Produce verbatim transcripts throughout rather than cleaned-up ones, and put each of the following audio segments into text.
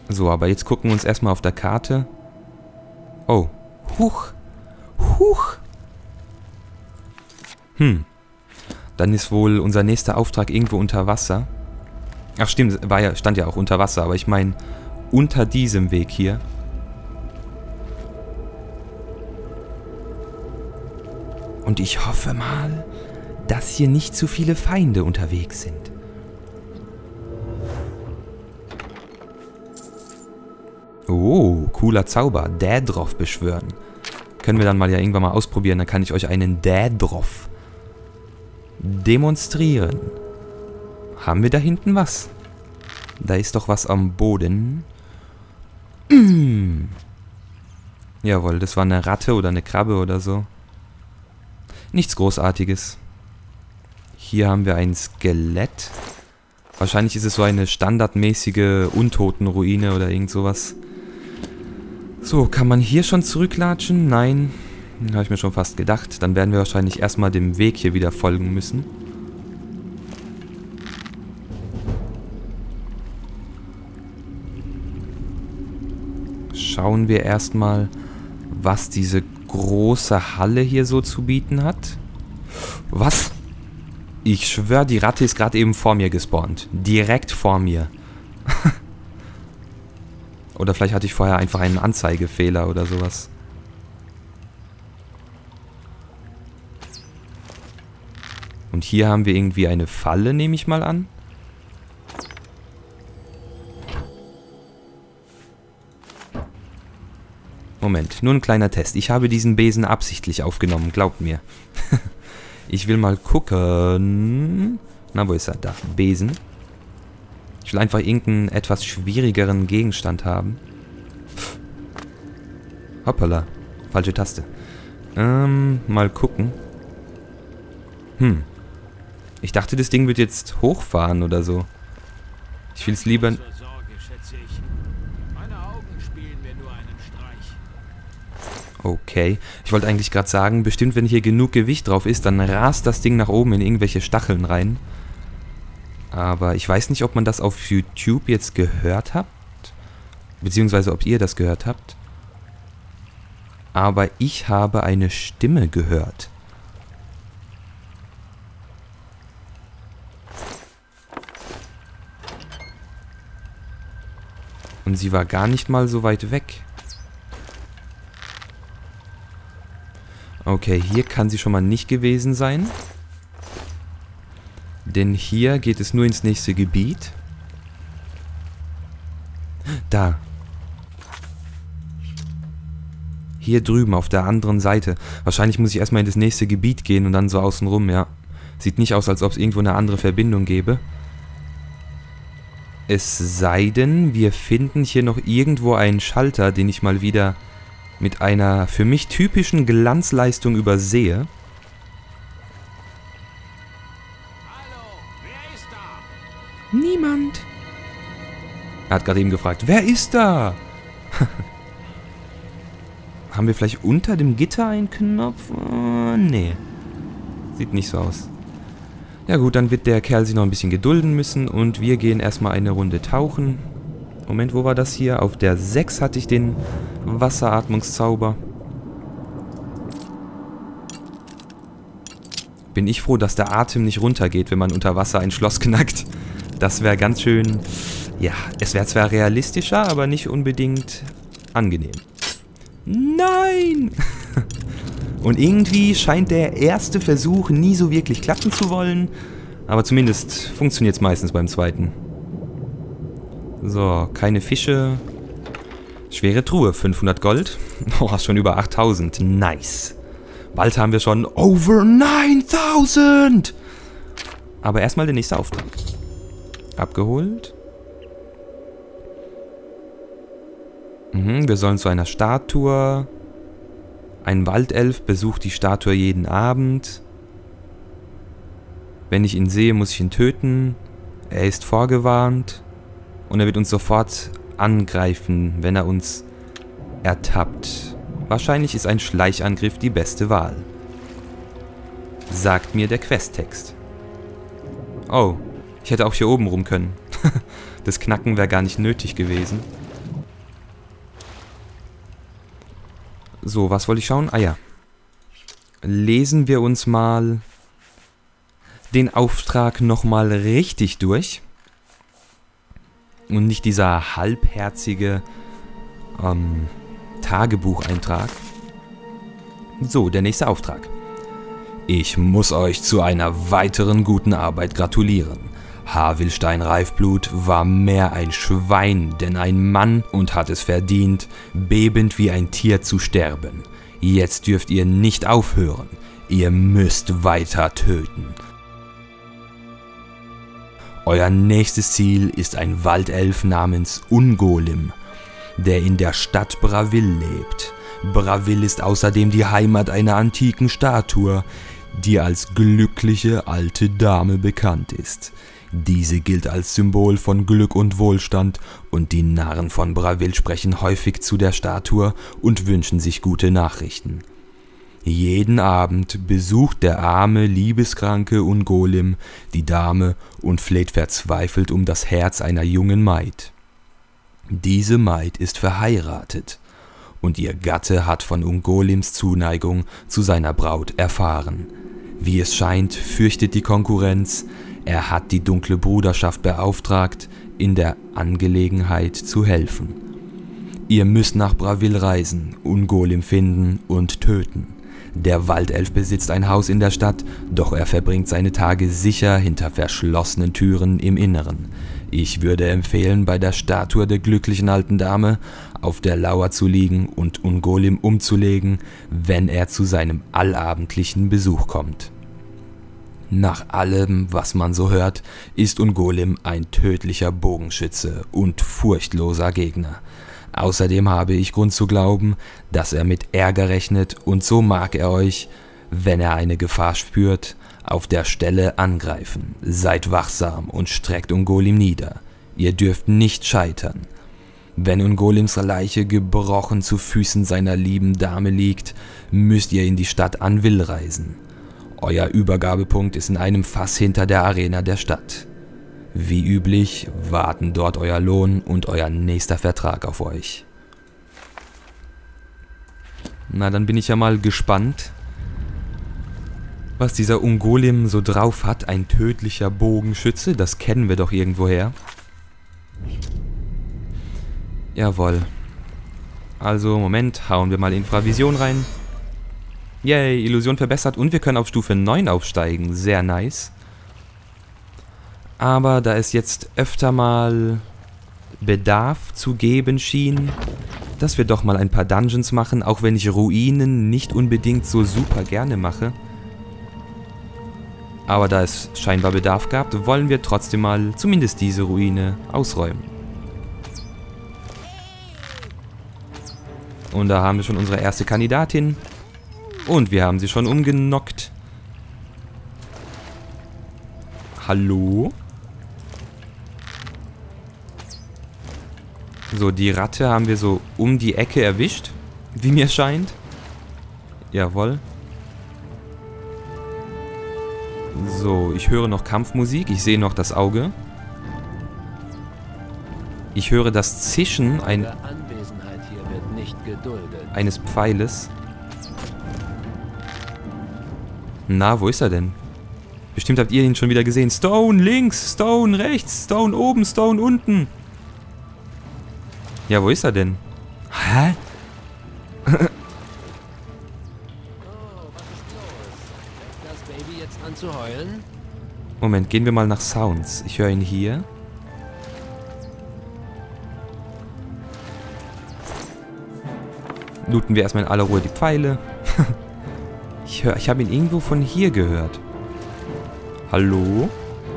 So, aber jetzt gucken wir uns erstmal auf der Karte. Oh. Huch. Huch. Hm. Dann ist wohl unser nächster Auftrag irgendwo unter Wasser. Ach stimmt, war ja, stand ja auch unter Wasser, aber ich meine unter diesem Weg hier. Und ich hoffe mal, dass hier nicht zu viele Feinde unterwegs sind. Oh, cooler Zauber. Daedroth beschwören. Können wir dann mal ja irgendwann mal ausprobieren. Dann kann ich euch einen Daedroth demonstrieren. Haben wir da hinten was? Da ist doch was am Boden. Mm. Jawohl, das war eine Ratte oder eine Krabbe oder so. Nichts Großartiges. Hier haben wir ein Skelett. Wahrscheinlich ist es so eine standardmäßige Untotenruine oder irgend sowas. So, kann man hier schon zurücklatschen? Nein. Habe ich mir schon fast gedacht. Dann werden wir wahrscheinlich erstmal dem Weg hier wieder folgen müssen. Schauen wir erstmal, was diese große Halle hier so zu bieten hat. Was? Ich schwöre, die Ratte ist gerade eben vor mir gespawnt. Direkt vor mir. Oder vielleicht hatte ich vorher einfach einen Anzeigefehler oder sowas. Und hier haben wir irgendwie eine Falle, nehme ich mal an. Moment, nur ein kleiner Test. Ich habe diesen Besen absichtlich aufgenommen, glaubt mir. Ich will mal gucken. Na, wo ist er? Da. Besen. Ich will einfach irgendeinen etwas schwierigeren Gegenstand haben. Hoppala. Falsche Taste. Ähm, mal gucken. Hm. Ich dachte, das Ding wird jetzt hochfahren oder so. Ich will es lieber... Okay. Ich wollte eigentlich gerade sagen, bestimmt wenn hier genug Gewicht drauf ist, dann rast das Ding nach oben in irgendwelche Stacheln rein. Aber ich weiß nicht, ob man das auf YouTube jetzt gehört habt. Beziehungsweise ob ihr das gehört habt. Aber ich habe eine Stimme gehört. Und sie war gar nicht mal so weit weg. Okay, hier kann sie schon mal nicht gewesen sein. Denn hier geht es nur ins nächste Gebiet. Da. Hier drüben auf der anderen Seite. Wahrscheinlich muss ich erstmal in das nächste Gebiet gehen und dann so außenrum, ja. Sieht nicht aus, als ob es irgendwo eine andere Verbindung gäbe. Es sei denn, wir finden hier noch irgendwo einen Schalter, den ich mal wieder mit einer für mich typischen Glanzleistung übersehe. Niemand. Er hat gerade eben gefragt, wer ist da? Haben wir vielleicht unter dem Gitter einen Knopf? Oh, nee. Sieht nicht so aus. Ja gut, dann wird der Kerl sich noch ein bisschen gedulden müssen und wir gehen erstmal eine Runde tauchen. Moment, wo war das hier? Auf der sechs hatte ich den Wasseratmungszauber. Bin ich froh, dass der Atem nicht runtergeht, wenn man unter Wasser ein Schloss knackt. Das wäre ganz schön... Ja, es wäre zwar realistischer, aber nicht unbedingt angenehm. Nein! Und irgendwie scheint der erste Versuch nie so wirklich klappen zu wollen. Aber zumindest funktioniert es meistens beim zweiten. So, keine Fische. Schwere Truhe, fünfhundert Gold. Oh, schon über achttausend. Nice. Bald haben wir schon over neuntausend. Aber erstmal der nächste Auftrag. Abgeholt. Mhm, wir sollen zu einer Statue. Ein Waldelf besucht die Statue jeden Abend. Wenn ich ihn sehe, muss ich ihn töten. Er ist vorgewarnt. Und er wird uns sofort angreifen, wenn er uns ertappt. Wahrscheinlich ist ein Schleichangriff die beste Wahl. Sagt mir der Questtext. Oh, ich hätte auch hier oben rum können. Das Knacken wäre gar nicht nötig gewesen. So, was wollte ich schauen? Ah ja. Lesen wir uns mal den Auftrag nochmal richtig durch. Und nicht dieser halbherzige ähm, Tagebucheintrag. So, der nächste Auftrag. Ich muss euch zu einer weiteren guten Arbeit gratulieren. Havilstein Reifblut war mehr ein Schwein, denn ein Mann und hat es verdient, bebend wie ein Tier zu sterben. Jetzt dürft ihr nicht aufhören. Ihr müsst weiter töten. Euer nächstes Ziel ist ein Waldelf namens Ungolim, der in der Stadt Bravil lebt. Bravil ist außerdem die Heimat einer antiken Statue, die als glückliche alte Dame bekannt ist. Diese gilt als Symbol von Glück und Wohlstand und die Narren von Bravil sprechen häufig zu der Statue und wünschen sich gute Nachrichten. Jeden Abend besucht der arme, liebeskranke Ungolim die Dame und fleht verzweifelt um das Herz einer jungen Maid. Diese Maid ist verheiratet und ihr Gatte hat von Ungolims Zuneigung zu seiner Braut erfahren. Wie es scheint, fürchtet die Konkurrenz, er hat die dunkle Bruderschaft beauftragt, in der Angelegenheit zu helfen. Ihr müsst nach Bravil reisen, Ungolim finden und töten. Der Waldelf besitzt ein Haus in der Stadt, doch er verbringt seine Tage sicher hinter verschlossenen Türen im Inneren. Ich würde empfehlen, bei der Statue der glücklichen alten Dame auf der Lauer zu liegen und Ungolim umzulegen, wenn er zu seinem allabendlichen Besuch kommt. Nach allem, was man so hört, ist Ungolim ein tödlicher Bogenschütze und furchtloser Gegner. Außerdem habe ich Grund zu glauben, dass er mit Ärger rechnet und so mag er euch, wenn er eine Gefahr spürt, auf der Stelle angreifen. Seid wachsam und streckt Ungolim nieder. Ihr dürft nicht scheitern. Wenn Ungolims Leiche gebrochen zu Füßen seiner lieben Dame liegt, müsst ihr in die Stadt Anvil reisen. Euer Übergabepunkt ist in einem Fass hinter der Arena der Stadt. Wie üblich warten dort euer Lohn und euer nächster Vertrag auf euch. Na, dann bin ich ja mal gespannt, was dieser Ungolim so drauf hat. Ein tödlicher Bogenschütze, das kennen wir doch irgendwoher. Jawohl. Also, Moment, hauen wir mal Infravision rein. Yay, Illusion verbessert und wir können auf Stufe neun aufsteigen. Sehr nice. Aber da es jetzt öfter mal Bedarf zu geben schien, dass wir doch mal ein paar Dungeons machen, auch wenn ich Ruinen nicht unbedingt so super gerne mache. Aber da es scheinbar Bedarf gab, wollen wir trotzdem mal zumindest diese Ruine ausräumen. Und da haben wir schon unsere erste Kandidatin. Und wir haben sie schon umgenockt. Hallo? So, die Ratte haben wir so um die Ecke erwischt, wie mir scheint. Jawohl. So, ich höre noch Kampfmusik. Ich sehe noch das Auge. Ich höre das Zischen ein, eines Pfeiles. Na, wo ist er denn? Bestimmt habt ihr ihn schon wieder gesehen. Stone links, Stone rechts, Stone oben, Stone unten. Ja, wo ist er denn? Hä? Oh, was ist los? Fängt das Baby jetzt an zu heulen? Moment, gehen wir mal nach Sounds. Ich höre ihn hier. Looten wir erstmal in aller Ruhe die Pfeile. ich hör, ich habe ihn irgendwo von hier gehört. Hallo?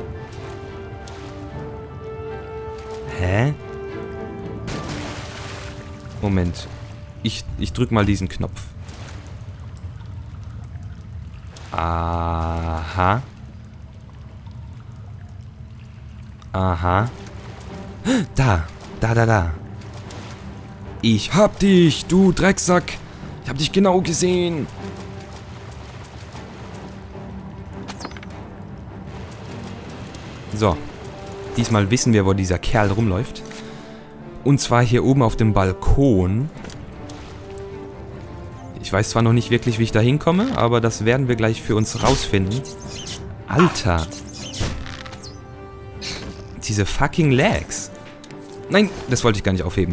Hä? Moment. Ich, ich drück mal diesen Knopf. Aha. Aha. Da. Da, da, da. Ich hab dich, du Drecksack. Ich hab dich genau gesehen. So. Diesmal wissen wir, wo dieser Kerl rumläuft. Und zwar hier oben auf dem Balkon. Ich weiß zwar noch nicht wirklich, wie ich da hinkomme, aber das werden wir gleich für uns rausfinden. Alter. Diese fucking Lags. Nein, das wollte ich gar nicht aufheben.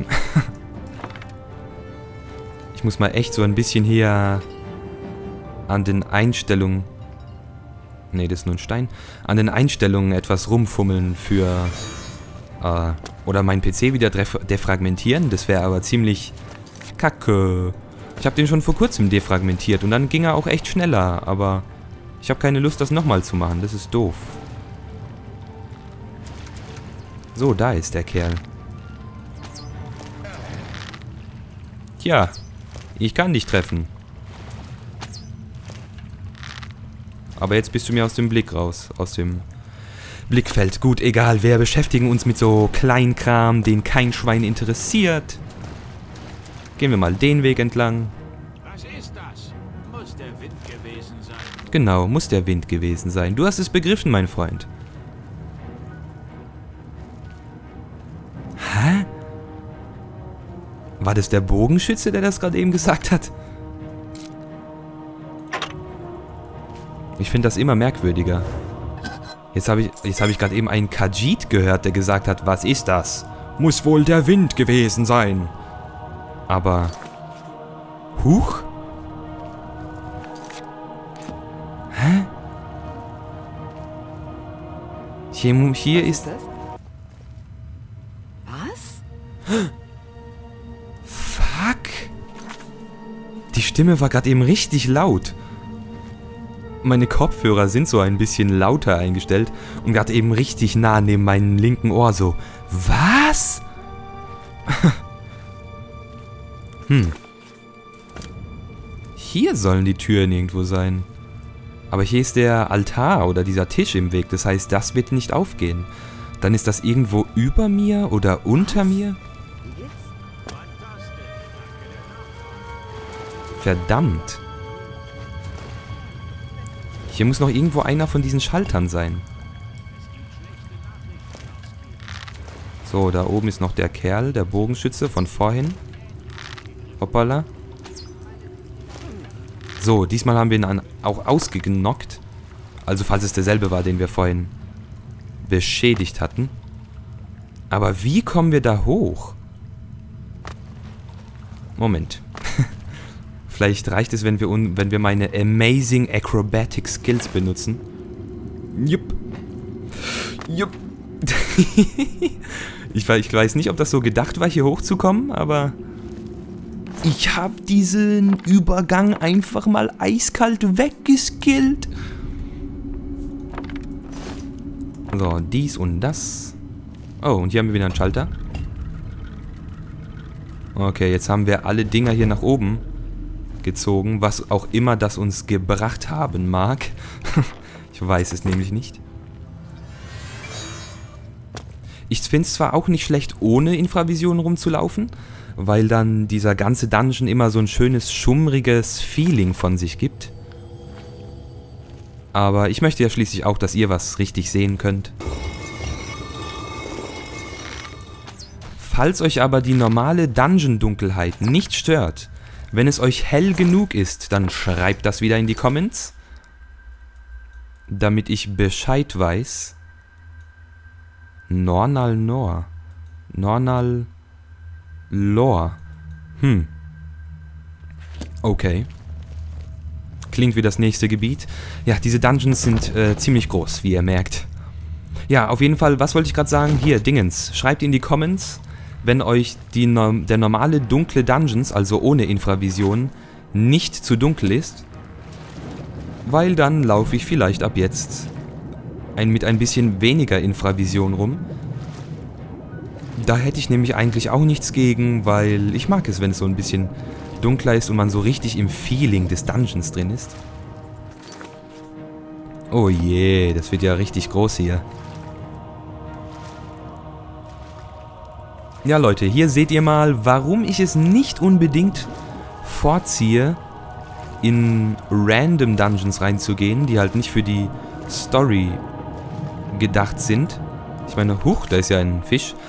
Ich muss mal echt so ein bisschen hier an den Einstellungen... Ne, das ist nur ein Stein. An den Einstellungen etwas rumfummeln für... Äh, oder meinen P C wieder defragmentieren. Das wäre aber ziemlich kacke. Ich habe den schon vor kurzem defragmentiert und dann ging er auch echt schneller. Aber ich habe keine Lust, das nochmal zu machen. Das ist doof. So, da ist der Kerl. Tja, ich kann dich treffen. Aber jetzt bist du mir aus dem Blick raus. Aus dem Blickfeld. Gut, egal. Wir beschäftigen uns mit so Kleinkram, den kein Schwein interessiert. Gehen wir mal den Weg entlang. Was ist das? Muss der Wind gewesen sein. Genau, muss der Wind gewesen sein. Du hast es begriffen, mein Freund. Hä? War das der Bogenschütze, der das gerade eben gesagt hat? Ich finde das immer merkwürdiger. Jetzt habe ich, jetzt habe ich gerade eben einen Khajiit gehört, der gesagt hat, was ist das? Muss wohl der Wind gewesen sein. Aber... Huch? Hä? Hier, hier ist... Was? Fuck. Die Stimme war gerade eben richtig laut. Meine Kopfhörer sind so ein bisschen lauter eingestellt und gerade eben richtig nah neben meinem linken Ohr so. Was? Hm. Hier sollen die Türen irgendwo sein. Aber hier ist der Altar oder dieser Tisch im Weg. Das heißt, das wird nicht aufgehen. Dann ist das irgendwo über mir oder unter mir? Verdammt. Hier muss noch irgendwo einer von diesen Schaltern sein. So, da oben ist noch der Kerl, der Bogenschütze von vorhin. Hoppala. So, diesmal haben wir ihn auch ausgenockt. Also falls es derselbe war, den wir vorhin beschädigt hatten. Aber wie kommen wir da hoch? Moment. Vielleicht reicht es, wenn wir, un wenn wir meine Amazing Acrobatic Skills benutzen. Jupp. Jupp. ich, ich weiß nicht, ob das so gedacht war, hier hochzukommen, aber... Ich habe diesen Übergang einfach mal eiskalt weggeskillt. So, dies und das. Oh, und hier haben wir wieder einen Schalter. Okay, jetzt haben wir alle Dinger hier nach oben gezogen, was auch immer das uns gebracht haben mag. Ich weiß es nämlich nicht. Ich finde es zwar auch nicht schlecht, ohne Infravision rumzulaufen, weil dann dieser ganze Dungeon immer so ein schönes, schummriges Feeling von sich gibt. Aber ich möchte ja schließlich auch, dass ihr was richtig sehen könnt. Falls euch aber die normale Dungeon-Dunkelheit nicht stört, wenn es euch hell genug ist, dann schreibt das wieder in die Comments, damit ich Bescheid weiß. Nornal Nor. Nornal Lor. Hm. Okay. Klingt wie das nächste Gebiet. Ja, diese Dungeons sind äh, ziemlich groß, wie ihr merkt. Ja, auf jeden Fall, was wollte ich gerade sagen? Hier, Dingens. Schreibt in die Comments, wenn euch die, der normale dunkle Dungeons, also ohne Infravision, nicht zu dunkel ist. Weil dann laufe ich vielleicht ab jetzt ein, mit ein bisschen weniger Infravision rum. Da hätte ich nämlich eigentlich auch nichts gegen, weil ich mag es, wenn es so ein bisschen dunkler ist und man so richtig im Feeling des Dungeons drin ist. Oh je, das wird ja richtig groß hier. Ja Leute, hier seht ihr mal, warum ich es nicht unbedingt vorziehe, in random Dungeons reinzugehen, die halt nicht für die Story gedacht sind. Ich meine, huch, da ist ja ein Fisch.